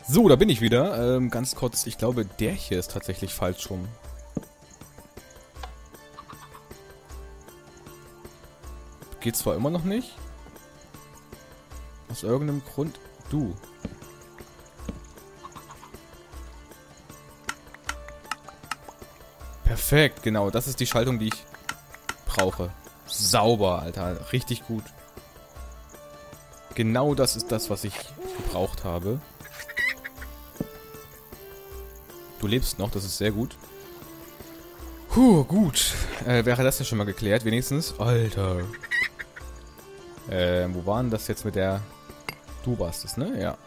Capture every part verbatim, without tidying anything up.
So, da bin ich wieder. Ähm, ganz kurz, ich glaube, der hier ist tatsächlich falsch rum. Geht zwar immer noch nicht. Aus irgendeinem Grund. Du. Perfekt, genau. Das ist die Schaltung, die ich brauche. Sauber, Alter. Richtig gut. Genau das ist das, was ich gebraucht habe. Du lebst noch, das ist sehr gut. Puh, gut. Äh, wäre das ja schon mal geklärt, wenigstens. Alter. Äh, wo war denn das jetzt mit der... Du warst es, ne? Ja.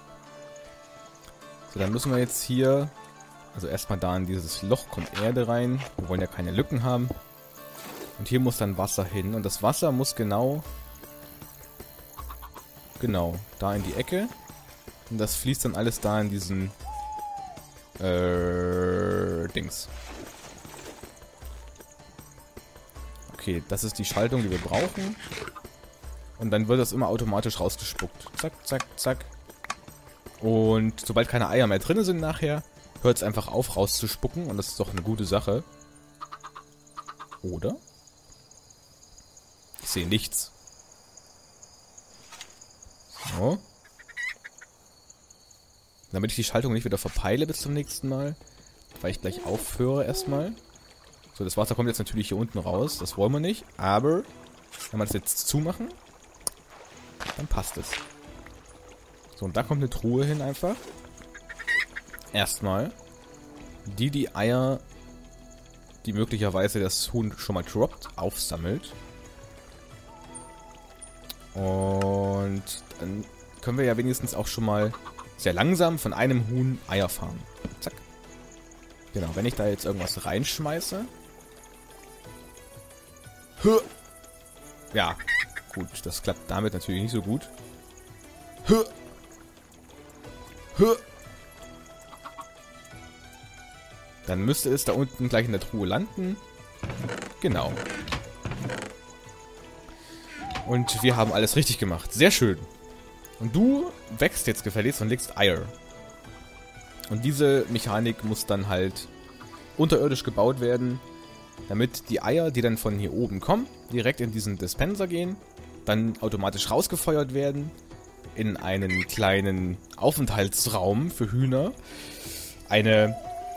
So, dann müssen wir jetzt hier... Also erstmal da in dieses Loch kommt Erde rein. Wir wollen ja keine Lücken haben. Und hier muss dann Wasser hin. Und das Wasser muss genau... Genau, da in die Ecke. Und das fließt dann alles da in diesen... Äh... Dings. Okay, das ist die Schaltung, die wir brauchen. Und dann wird das immer automatisch rausgespuckt. Zack, zack, zack. Und sobald keine Eier mehr drin sind nachher, hört es einfach auf rauszuspucken. Und das ist doch eine gute Sache. Oder? Ich sehe nichts. So. Damit ich die Schaltung nicht wieder verpeile bis zum nächsten Mal. Weil ich gleich aufhöre erstmal. So, das Wasser kommt jetzt natürlich hier unten raus. Das wollen wir nicht. Aber, wenn wir das jetzt zumachen, dann passt es. So, und da kommt eine Truhe hin einfach. Erstmal. Die die Eier, die möglicherweise das Huhn schon mal droppt, aufsammelt. Und dann können wir ja wenigstens auch schon mal sehr langsam von einem Huhn Eier farmen. Zack. Genau, wenn ich da jetzt irgendwas reinschmeiße. Ja, gut, das klappt damit natürlich nicht so gut. Dann müsste es da unten gleich in der Truhe landen. Genau. Und wir haben alles richtig gemacht. Sehr schön. Und du wächst jetzt gefälligst und legst Eier. Und diese Mechanik muss dann halt unterirdisch gebaut werden, damit die Eier, die dann von hier oben kommen, direkt in diesen Dispenser gehen, dann automatisch rausgefeuert werden, in einen kleinen Aufenthaltsraum für Hühner, eine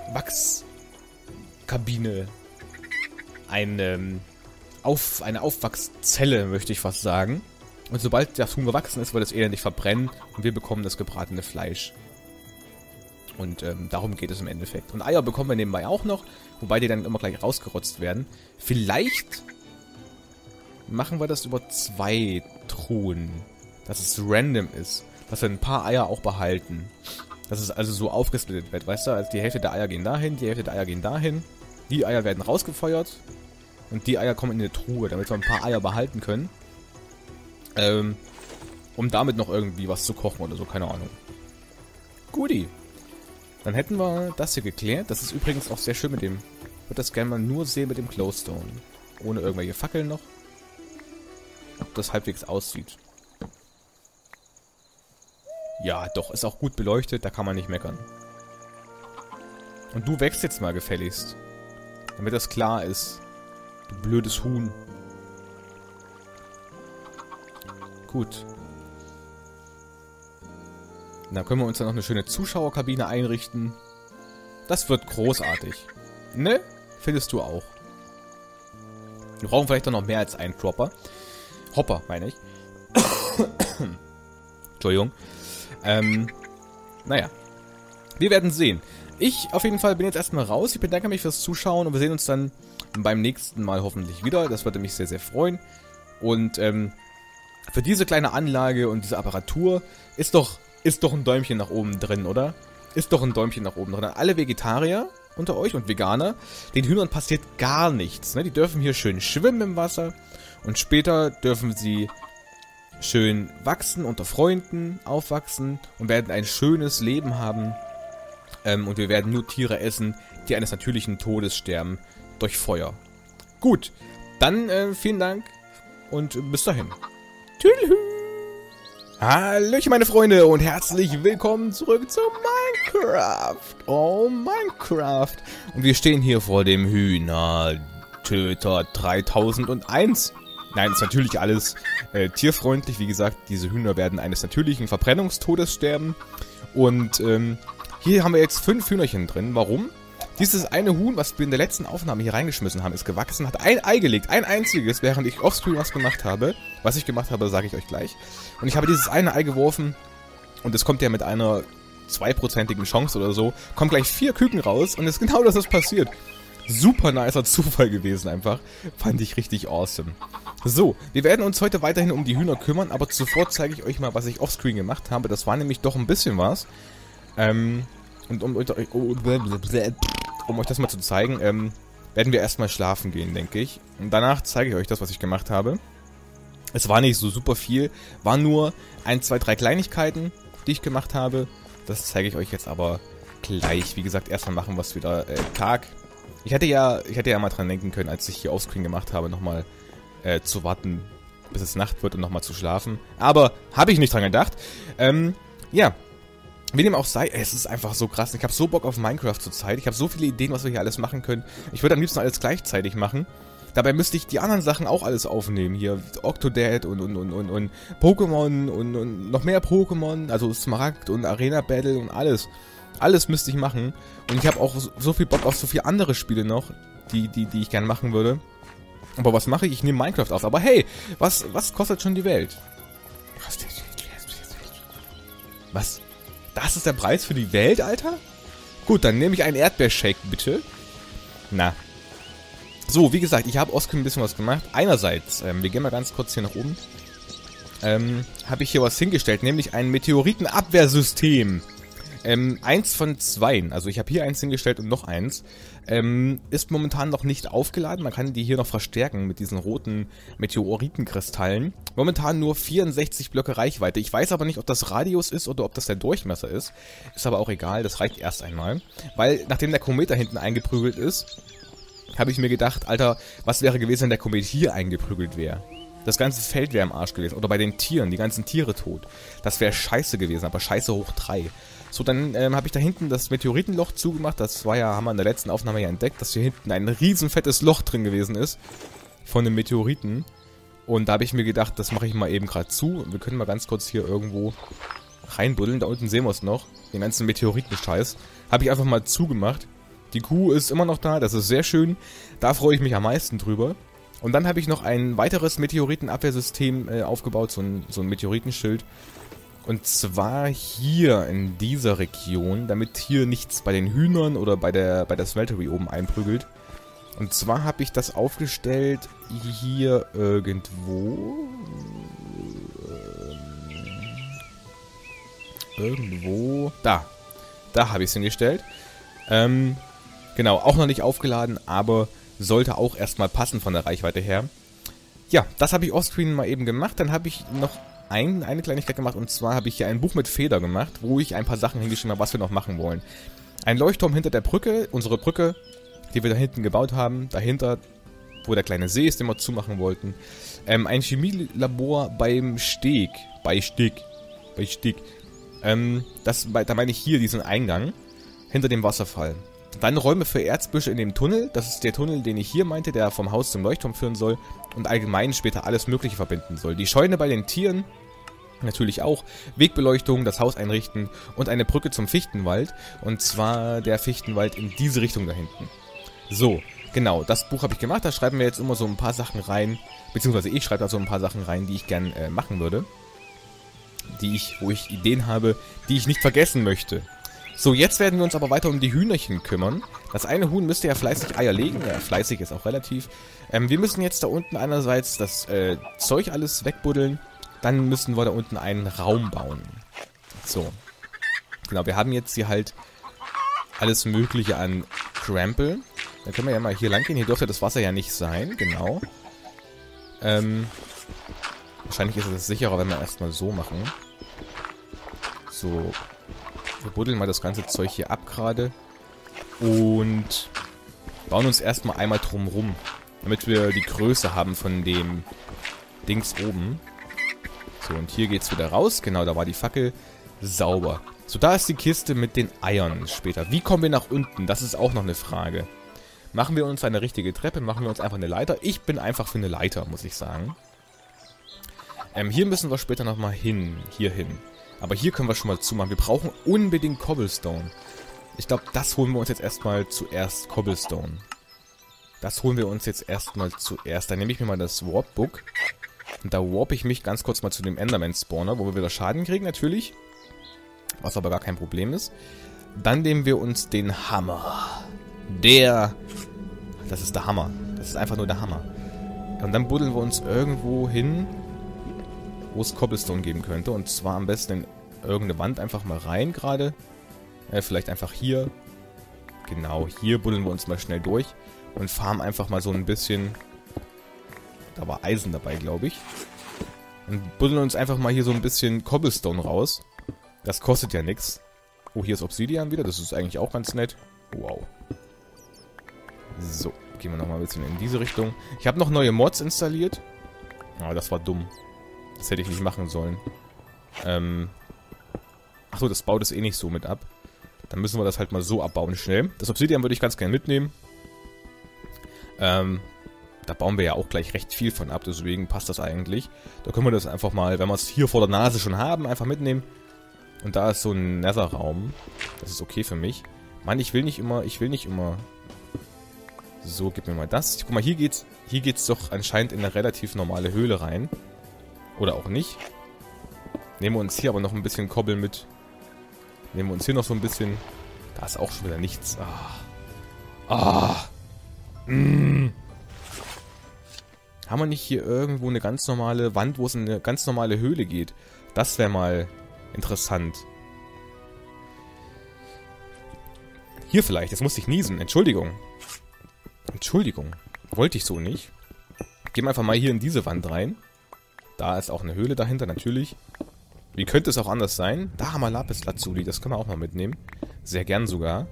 Wachskabine, eine, Auf, eine Aufwachszelle, möchte ich fast sagen. Und sobald das Huhn gewachsen ist, wird es elendig verbrennen und wir bekommen das gebratene Fleisch. Und ähm, darum geht es im Endeffekt. Und Eier bekommen wir nebenbei auch noch, wobei die dann immer gleich rausgerotzt werden. Vielleicht machen wir das über zwei Truhen, dass es random ist, dass wir ein paar Eier auch behalten. Dass es also so aufgesplittet wird, weißt du? Also die Hälfte der Eier gehen dahin, die Hälfte der Eier gehen dahin. Die Eier werden rausgefeuert und die Eier kommen in eine Truhe, damit wir ein paar Eier behalten können. Ähm, um damit noch irgendwie was zu kochen oder so, keine Ahnung. Guti. Dann hätten wir das hier geklärt. Das ist übrigens auch sehr schön mit dem... Ich würde das gerne mal nur sehen mit dem Glowstone. Ohne irgendwelche Fackeln noch. Ob das halbwegs aussieht. Ja, doch, ist auch gut beleuchtet, da kann man nicht meckern. Und du wächst jetzt mal gefälligst. Damit das klar ist. Du blödes Huhn. Gut. Dann können wir uns dann noch eine schöne Zuschauerkabine einrichten. Das wird großartig. Ne? Findest du auch. Wir brauchen vielleicht doch noch mehr als einen Dropper. Hopper, meine ich. Entschuldigung. Ähm, naja. Wir werden sehen. Ich auf jeden Fall bin jetzt erstmal raus. Ich bedanke mich fürs Zuschauen und wir sehen uns dann beim nächsten Mal hoffentlich wieder. Das würde mich sehr, sehr freuen. Und ähm, für diese kleine Anlage und diese Apparatur ist doch, ist doch ein Däumchen nach oben drin, oder? Ist doch ein Däumchen nach oben drin. An alle Vegetarier unter euch und Veganer, den Hühnern passiert gar nichts. Ne? Die dürfen hier schön schwimmen im Wasser und später dürfen sie schön wachsen, unter Freunden aufwachsen und werden ein schönes Leben haben. Ähm, und wir werden nur Tiere essen, die eines natürlichen Todes sterben durch Feuer. Gut, dann äh, vielen Dank und bis dahin. Tschüss. Hallöchen meine Freunde und herzlich willkommen zurück zu Minecraft. Oh, Minecraft. Und wir stehen hier vor dem Hühnertöter dreitausendeins. Nein, ist natürlich alles äh, tierfreundlich. Wie gesagt, diese Hühner werden eines natürlichen Verbrennungstodes sterben. Und ähm, hier haben wir jetzt fünf Hühnerchen drin. Warum? Dieses eine Huhn, was wir in der letzten Aufnahme hier reingeschmissen haben, ist gewachsen, hat ein Ei gelegt, ein einziges, während ich offscreen was gemacht habe. Was ich gemacht habe, sage ich euch gleich. Und ich habe dieses eine Ei geworfen und es kommt ja mit einer zweiprozentigen Chance oder so, kommt gleich vier Küken raus und es ist genau das, was passiert. Super nicer Zufall gewesen einfach. Fand ich richtig awesome. So, wir werden uns heute weiterhin um die Hühner kümmern, aber zuvor zeige ich euch mal, was ich offscreen gemacht habe. Das war nämlich doch ein bisschen was. Ähm, und um, um euch das mal zu zeigen, ähm, werden wir erstmal schlafen gehen, denke ich. Und danach zeige ich euch das, was ich gemacht habe. Es war nicht so super viel, waren nur ein, zwei, drei Kleinigkeiten, die ich gemacht habe. Das zeige ich euch jetzt aber gleich. Wie gesagt, erstmal machen wir es wieder äh, Tag. Ich hätte ja, ich hätte ja mal dran denken können, als ich hier offscreen gemacht habe, nochmal äh, zu warten, bis es Nacht wird und nochmal zu schlafen. Aber habe ich nicht dran gedacht. Ähm, ja. Wie dem auch sei, es ist einfach so krass. Ich habe so Bock auf Minecraft zurzeit. Ich habe so viele Ideen, was wir hier alles machen können. Ich würde am liebsten alles gleichzeitig machen. Dabei müsste ich die anderen Sachen auch alles aufnehmen. Hier Octodad und, und, und, und, und Pokémon und, und noch mehr Pokémon. Also Smaragd und Arena Battle und alles. Alles müsste ich machen. Und ich habe auch so viel Bock auf so viele andere Spiele noch, die, die, die ich gerne machen würde. Aber was mache ich? Ich nehme Minecraft auf. Aber hey, was, was kostet schon die Welt? Was? Das ist der Preis für die Welt, Alter? Gut, dann nehme ich einen Erdbeershake, bitte. Na. So, wie gesagt, ich habe Oskar ein bisschen was gemacht. Einerseits, ähm, wir gehen mal ganz kurz hier nach oben. Ähm, habe ich hier was hingestellt, nämlich ein Meteoritenabwehrsystem. Ähm, eins von zweien. Also ich habe hier eins hingestellt und noch eins. Ähm, ist momentan noch nicht aufgeladen. Man kann die hier noch verstärken mit diesen roten Meteoritenkristallen. Momentan nur vierundsechzig Blöcke Reichweite. Ich weiß aber nicht, ob das Radius ist oder ob das der Durchmesser ist. Ist aber auch egal, das reicht erst einmal. Weil, nachdem der Komet da hinten eingeprügelt ist, habe ich mir gedacht, Alter, was wäre gewesen, wenn der Komet hier eingeprügelt wäre? Das ganze Feld wäre im Arsch gewesen. Oder bei den Tieren, die ganzen Tiere tot. Das wäre scheiße gewesen, aber scheiße hoch drei. So, dann ähm, habe ich da hinten das Meteoritenloch zugemacht. Das war ja, haben wir in der letzten Aufnahme ja entdeckt, dass hier hinten ein riesen fettes Loch drin gewesen ist. Von den Meteoriten. Und da habe ich mir gedacht, das mache ich mal eben gerade zu. Wir können mal ganz kurz hier irgendwo reinbuddeln. Da unten sehen wir es noch. Den ganzen Meteoritenscheiß. Habe ich einfach mal zugemacht. Die Kuh ist immer noch da. Das ist sehr schön. Da freue ich mich am meisten drüber. Und dann habe ich noch ein weiteres Meteoritenabwehrsystem äh, aufgebaut. So ein, so ein Meteoritenschild. Und zwar hier in dieser Region, damit hier nichts bei den Hühnern oder bei der, bei der Smeltery oben einprügelt. Und zwar habe ich das aufgestellt hier irgendwo. Ähm, irgendwo. Da. Da habe ich es hingestellt. Ähm, genau, auch noch nicht aufgeladen, aber sollte auch erstmal passen von der Reichweite her. Ja, das habe ich offscreen mal eben gemacht. Dann habe ich noch ein, eine Kleinigkeit gemacht, und zwar habe ich hier ein Buch mit Feder gemacht, wo ich ein paar Sachen hingeschrieben habe, was wir noch machen wollen. Ein Leuchtturm hinter der Brücke, unsere Brücke, die wir da hinten gebaut haben, dahinter, wo der kleine See ist, den wir zumachen wollten. Ähm, ein Chemielabor beim Steg, bei Steg, bei Steg. Ähm, das, da meine ich hier diesen Eingang, hinter dem Wasserfall. Dann Räume für Erzbüsche in dem Tunnel, das ist der Tunnel, den ich hier meinte, der vom Haus zum Leuchtturm führen soll und allgemein später alles Mögliche verbinden soll. Die Scheune bei den Tieren, natürlich auch, Wegbeleuchtung, das Haus einrichten und eine Brücke zum Fichtenwald, und zwar der Fichtenwald in diese Richtung da hinten. So, genau, das Buch habe ich gemacht, da schreiben wir jetzt immer so ein paar Sachen rein, beziehungsweise ich schreibe da so ein paar Sachen rein, die ich gern äh, machen würde, die ich, wo ich Ideen habe, die ich nicht vergessen möchte. So, jetzt werden wir uns aber weiter um die Hühnerchen kümmern. Das eine Huhn müsste ja fleißig Eier legen. Ja, fleißig ist auch relativ. Ähm, wir müssen jetzt da unten einerseits das äh, Zeug alles wegbuddeln. Dann müssen wir da unten einen Raum bauen. So. Genau, wir haben jetzt hier halt alles Mögliche an Crample. Dann können wir ja mal hier lang gehen. Hier dürfte das Wasser ja nicht sein. Genau. Ähm, wahrscheinlich ist es sicherer, wenn wir erstmal so machen. So. Wir buddeln mal das ganze Zeug hier ab gerade. Und bauen uns erstmal einmal drum rum. Damit wir die Größe haben von dem Dings oben. So, und hier geht's wieder raus. Genau, da war die Fackel. Sauber. So, da ist die Kiste mit den Eiern später. Wie kommen wir nach unten? Das ist auch noch eine Frage. Machen wir uns eine richtige Treppe? Machen wir uns einfach eine Leiter? Ich bin einfach für eine Leiter, muss ich sagen. Ähm, hier müssen wir später nochmal hin. Hier hin. Aber hier können wir schon mal zumachen. Wir brauchen unbedingt Cobblestone. Ich glaube, das holen wir uns jetzt erstmal zuerst. Cobblestone. Das holen wir uns jetzt erstmal zuerst. Dann nehme ich mir mal das Warp Book. Und da warpe ich mich ganz kurz mal zu dem Enderman-Spawner, wo wir wieder Schaden kriegen, natürlich. Was aber gar kein Problem ist. Dann nehmen wir uns den Hammer. Der... Das ist der Hammer. Das ist einfach nur der Hammer. Und dann buddeln wir uns irgendwo hin, wo es Cobblestone geben könnte. Und zwar am besten in irgendeine Wand einfach mal rein gerade. Äh, vielleicht einfach hier. Genau, hier buddeln wir uns mal schnell durch. Und farmen einfach mal so ein bisschen... Da war Eisen dabei, glaube ich. Und buddeln uns einfach mal hier so ein bisschen Cobblestone raus. Das kostet ja nichts. Oh, hier ist Obsidian wieder. Das ist eigentlich auch ganz nett. Wow. So, gehen wir nochmal ein bisschen in diese Richtung. Ich habe noch neue Mods installiert. Aber das war dumm. Das hätte ich nicht machen sollen. Ähm. Achso, das baut es eh nicht so mit ab. Dann müssen wir das halt mal so abbauen schnell. Das Obsidian würde ich ganz gerne mitnehmen. Ähm. Da bauen wir ja auch gleich recht viel von ab, deswegen passt das eigentlich. Da können wir das einfach mal, wenn wir es hier vor der Nase schon haben, einfach mitnehmen. Und da ist so ein Nether-Raum. Das ist okay für mich. Mann, ich will nicht immer, ich will nicht immer... So, gib mir mal das. Guck mal, hier geht's, hier geht's doch anscheinend in eine relativ normale Höhle rein. Oder auch nicht. Nehmen wir uns hier aber noch ein bisschen Kobbel mit. Nehmen wir uns hier noch so ein bisschen... Da ist auch schon wieder nichts. Ah. Ah. Mmh. Haben wir nicht hier irgendwo eine ganz normale Wand, wo es in eine ganz normale Höhle geht? Das wäre mal interessant. Hier vielleicht, jetzt musste ich niesen. Entschuldigung. Entschuldigung. Wollte ich so nicht. Gehen wir einfach mal hier in diese Wand rein. Da ist auch eine Höhle dahinter, natürlich. Wie könnte es auch anders sein? Da haben wir Lapis Lazuli, das können wir auch mal mitnehmen. Sehr gern sogar.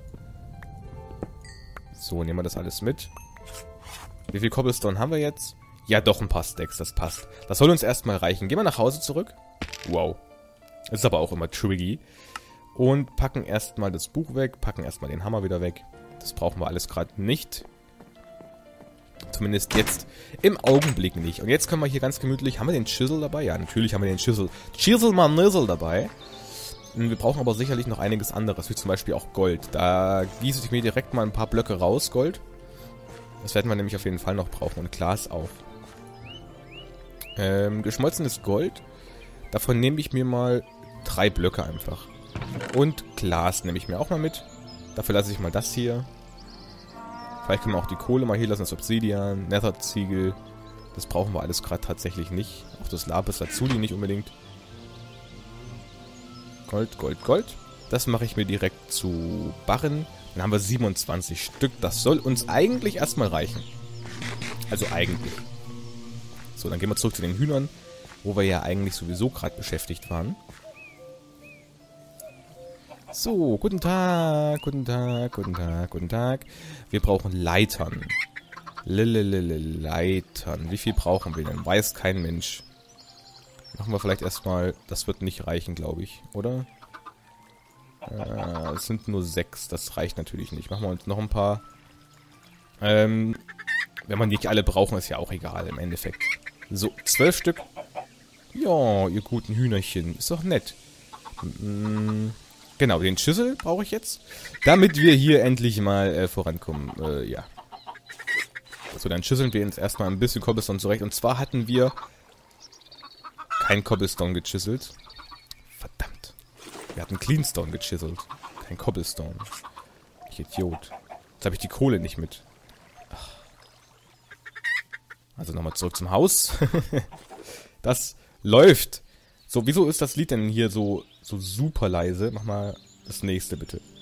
So, nehmen wir das alles mit. Wie viel Cobblestone haben wir jetzt? Ja, doch ein paar Stacks, das passt. Das soll uns erstmal reichen. Gehen wir nach Hause zurück. Wow. Ist aber auch immer tricky. Und packen erstmal das Buch weg, packen erstmal den Hammer wieder weg. Das brauchen wir alles gerade nicht. Zumindest jetzt im Augenblick nicht. Und jetzt können wir hier ganz gemütlich... Haben wir den Chisel dabei? Ja, natürlich haben wir den Chisel. Chisel mal Nizzle dabei. Wir brauchen aber sicherlich noch einiges anderes, wie zum Beispiel auch Gold. Da gieße ich mir direkt mal ein paar Blöcke raus, Gold. Das werden wir nämlich auf jeden Fall noch brauchen. Und Glas auch. Ähm, geschmolzenes Gold. Davon nehme ich mir mal drei Blöcke einfach. Und Glas nehme ich mir auch mal mit. Dafür lasse ich mal das hier. Vielleicht können wir auch die Kohle mal hier lassen, das Obsidian, Nether-Ziegel. Das brauchen wir alles gerade tatsächlich nicht. Auch das Lapis Lazuli nicht unbedingt. Gold, Gold, Gold. Das mache ich mir direkt zu Barren. Dann haben wir siebenundzwanzig Stück. Das soll uns eigentlich erstmal reichen. Also eigentlich. So, dann gehen wir zurück zu den Hühnern, wo wir ja eigentlich sowieso gerade beschäftigt waren. So, guten Tag, guten Tag, guten Tag, guten Tag. Wir brauchen Leitern. Lililili, Leitern. Wie viel brauchen wir denn? Weiß kein Mensch. Machen wir vielleicht erstmal... Das wird nicht reichen, glaube ich, oder? Äh, es sind nur sechs. Das reicht natürlich nicht. Machen wir uns noch ein paar. Ähm, wenn wir nicht alle brauchen, ist ja auch egal im Endeffekt. So, zwölf Stück. Ja, ihr guten Hühnerchen. Ist doch nett. Mm, genau, den Schüssel brauche ich jetzt. Damit wir hier endlich mal äh, vorankommen. Äh, ja. So, dann schüsseln wir uns erstmal ein bisschen Cobblestone zurecht. Und zwar hatten wir kein Cobblestone gechiselt. Verdammt. Wir hatten Cleanstone gechiselt. Kein Cobblestone. Ich Idiot. Jetzt habe ich die Kohle nicht mit. Ach. Also nochmal zurück zum Haus. Das läuft. So, wieso ist das Lied denn hier so, so super leise? Mach mal das nächste bitte.